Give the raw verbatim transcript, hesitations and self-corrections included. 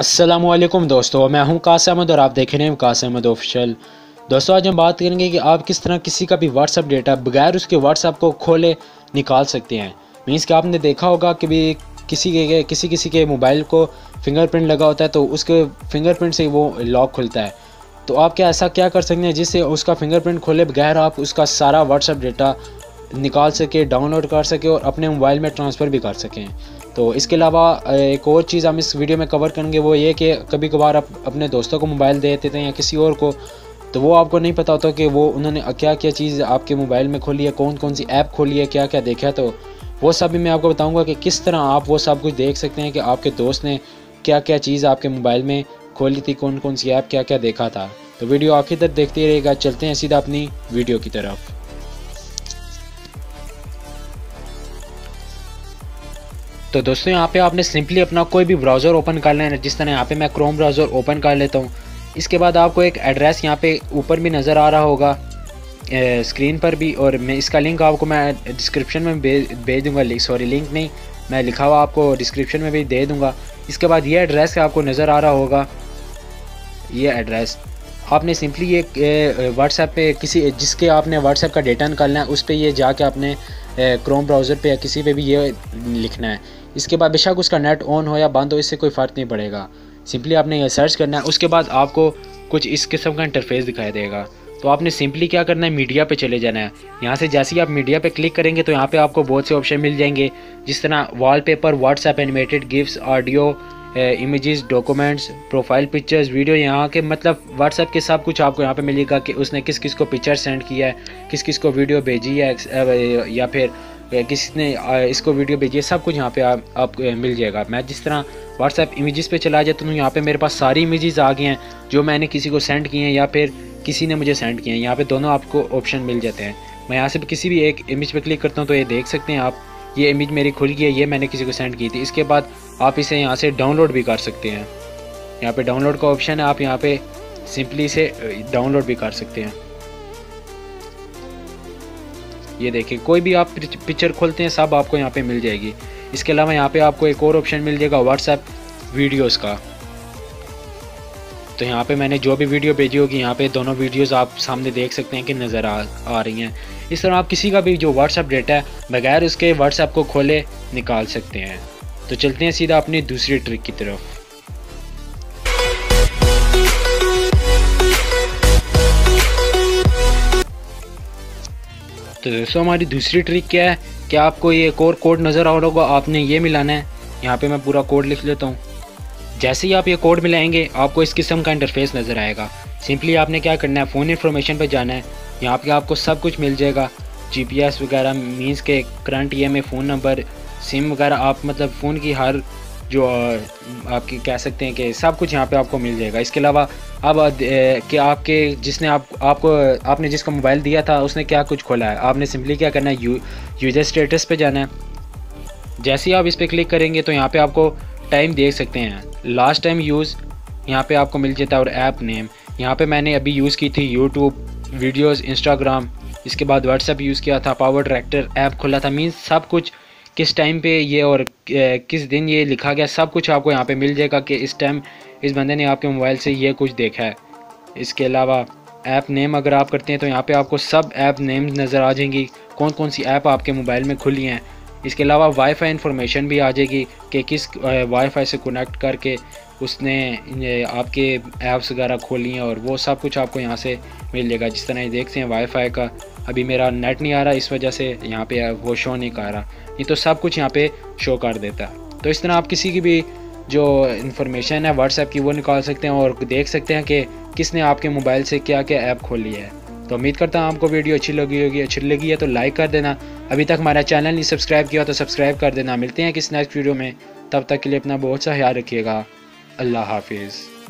अस्सलामुअलैकुम दोस्तों, मैं हूं कासिम अहमद और आप देख रहे हैं कासिम अहमद ऑफिशियल। दोस्तों, आज हम बात करेंगे कि आप किस तरह किसी का भी व्हाट्सअप डेटा बगैर उसके व्हाट्सअप को खोले निकाल सकते हैं। मीन्स कि आपने देखा होगा कि भी किसी के किसी किसी के मोबाइल को फिंगरप्रिंट लगा होता है तो उसके फिंगरप्रिंट से वो लॉक खुलता है। तो आप क्या ऐसा क्या कर सकते हैं जिससे उसका फिंगरप्रिंट खोले बगैर आप उसका सारा व्हाट्सअप डेटा निकाल सके, डाउनलोड कर सके और अपने मोबाइल में ट्रांसफ़र भी कर सकें। तो इसके अलावा एक और चीज़ हम इस वीडियो में कवर करेंगे, वो ये कि कभी कभार आप अपने दोस्तों को मोबाइल दे देते हैं या किसी और को, तो वो आपको नहीं पता होता कि वो उन्होंने क्या क्या चीज़ आपके मोबाइल में खोली है, कौन कौन सी ऐप खोली है, क्या क्या देखा है। तो वो सब भी मैं आपको बताऊंगा कि किस तरह आप वो सब कुछ देख सकते हैं कि आपके दोस्त ने क्या क्या चीज़ आपके मोबाइल में खोली थी, कौन कौन सी ऐप क्या क्या देखा था। तो वीडियो आखिर तक देखते रहेगा। चलते हैं सीधा अपनी वीडियो की तरफ। तो दोस्तों, यहाँ पे आपने सिंपली अपना कोई भी ब्राउज़र ओपन कर लेना। जिस तरह यहाँ पे मैं क्रोम ब्राउज़र ओपन कर लेता हूँ। इसके बाद आपको एक एड्रेस यहाँ पे ऊपर भी नज़र आ रहा होगा स्क्रीन पर भी, और मैं इसका लिंक आपको मैं डिस्क्रिप्शन में भेज दूँगा। सॉरी लिंक नहीं, मैं लिखा हुआ आपको डिस्क्रिप्शन में भी दे दूँगा। इसके बाद ये एड्रेस आपको नज़र आ रहा होगा, ये एड्रेस आपने सिंपली ये व्हाट्सएप पे किसी जिसके आपने व्हाट्सएप का डेटा निकालना है उस पर ये जाके आपने क्रोम ब्राउज़र पे या किसी पे भी ये लिखना है। इसके बाद बेशक उसका नेट ऑन हो या बंद हो, इससे कोई फ़र्क नहीं पड़ेगा। सिंपली आपने ये सर्च करना है। उसके बाद आपको कुछ इस किस्म का इंटरफेस दिखाई देगा। तो आपने सिंपली क्या करना है, मीडिया पे चले जाना है। यहाँ से जैसे ही आप मीडिया पे क्लिक करेंगे तो यहाँ पे आपको बहुत से ऑप्शन मिल जाएंगे, जिस तरह wallpaper, WhatsApp, animated GIFs, audio, images, documents, profile pictures, video. यहाँ के मतलब व्हाट्सएप के सब कुछ आपको यहाँ पे मिलेगा कि उसने किस किस को पिक्चर सेंड किया है, किस किस को वीडियो भेजी है, या फिर किसने इसको वीडियो भेजी है। सब कुछ यहाँ पे आप, आप मिल जाएगा। मैं जिस तरह व्हाट्सएप इमेजेस पे चला जाता हूँ, यहाँ पे मेरे पास सारी इमेजेस आ गए हैं जो मैंने किसी को सेंड किए हैं या फिर किसी ने मुझे सेंड किए हैं। यहाँ पे दोनों आपको ऑप्शन मिल जाते हैं। मैं यहाँ से किसी भी एक इमेज पे क्लिक करता हूँ तो ये देख सकते हैं आप, ये इमेज मेरी खुल गई है, ये मैंने किसी को सेंड की थी। इसके बाद आप इसे यहाँ से डाउनलोड भी कर सकते हैं। यहाँ पे डाउनलोड का ऑप्शन है, आप यहाँ पे सिंपली से डाउनलोड भी कर सकते हैं। ये देखिए, कोई भी आप पिक्चर खोलते हैं सब आपको यहाँ पे मिल जाएगी। इसके अलावा यहाँ पे आपको एक और ऑप्शन मिल जाएगा व्हाट्सएप वीडियोस का। तो यहाँ पे मैंने जो भी वीडियो भेजी होगी, यहाँ पे दोनों वीडियोस आप सामने देख सकते हैं कि नज़र आ आ रही हैं। इस तरह आप किसी का भी जो व्हाट्सएप डेटा है बगैर उसके व्हाट्सएप को खोले निकाल सकते हैं। तो चलते हैं सीधा अपनी दूसरी ट्रिक की तरफ। तो दोस्तों, हमारी दूसरी ट्रिक क्या है कि आपको ये एक और कोड नज़र आ रहा होगा, आपने ये मिलाना है। यहाँ पे मैं पूरा कोड लिख लेता हूँ। जैसे ही आप ये कोड मिलाएंगे आपको इस किस्म का इंटरफेस नज़र आएगा। सिंपली आपने क्या करना है, फ़ोन इन्फॉर्मेशन पर जाना है। यहाँ पे आपको सब कुछ मिल जाएगा, जीपीएस वगैरह, मींस के current E M I, phone number, SIM वगैरह। आप मतलब फ़ोन की हर जो आपकी कह सकते हैं कि सब कुछ यहाँ पे आपको मिल जाएगा। इसके अलावा अब कि आपके जिसने आप आपको आपने जिसका मोबाइल दिया था उसने क्या कुछ खोला है, आपने सिंपली क्या करना है, यू यूज़र स्टेटस पे जाना है। जैसे ही आप इस पर क्लिक करेंगे तो यहाँ पे आपको टाइम देख सकते हैं, लास्ट टाइम यूज़ यहाँ पे आपको मिल जाता है, और ऐप नेम यहाँ पे मैंने अभी यूज़ की थी यूट्यूब, वीडियोज़, इंस्टाग्राम। इसके बाद व्हाट्सएप यूज़ किया था, पावर ट्रैक्टर ऐप खोला था। मीन्स सब कुछ किस टाइम पे ये और किस दिन ये लिखा गया, सब कुछ आपको यहाँ पे मिल जाएगा कि इस टाइम इस बंदे ने आपके मोबाइल से ये कुछ देखा है। इसके अलावा ऐप नेम अगर आप करते हैं तो यहाँ पे आपको सब ऐप नेम नज़र आ जाएंगी, कौन कौन सी ऐप आपके मोबाइल में खुली हैं। इसके अलावा वाईफाई इन्फॉर्मेशन भी आ जाएगी कि किस वाईफाई से कनेक्ट करके उसने आपके ऐप्स वगैरह खोली हैं, और वो सब कुछ आपको यहाँ से मिल जाएगा। जिस तरह ये देखते हैं वाईफाई का अभी मेरा नेट नहीं आ रहा, इस वजह से यहाँ पे वो शो नहीं कर रहा, नहीं तो सब कुछ यहाँ पे शो कर देता है। तो इस तरह आप किसी की भी जो इन्फॉर्मेशन है व्हाट्सएप की वो निकाल सकते हैं और देख सकते हैं कि किसने आपके मोबाइल से क्या क्या ऐप खोली है। तो उम्मीद करता हूँ आपको वीडियो अच्छी लगी होगी। अच्छी लगी है तो लाइक कर देना। अभी तक हमारा चैनल नहीं सब्सक्राइब किया तो सब्सक्राइब कर देना। मिलते हैं किस नेक्स्ट वीडियो में, तब तक के लिए अपना बहुत सा ख्याल रखिएगा। अल्लाह हाफिज़।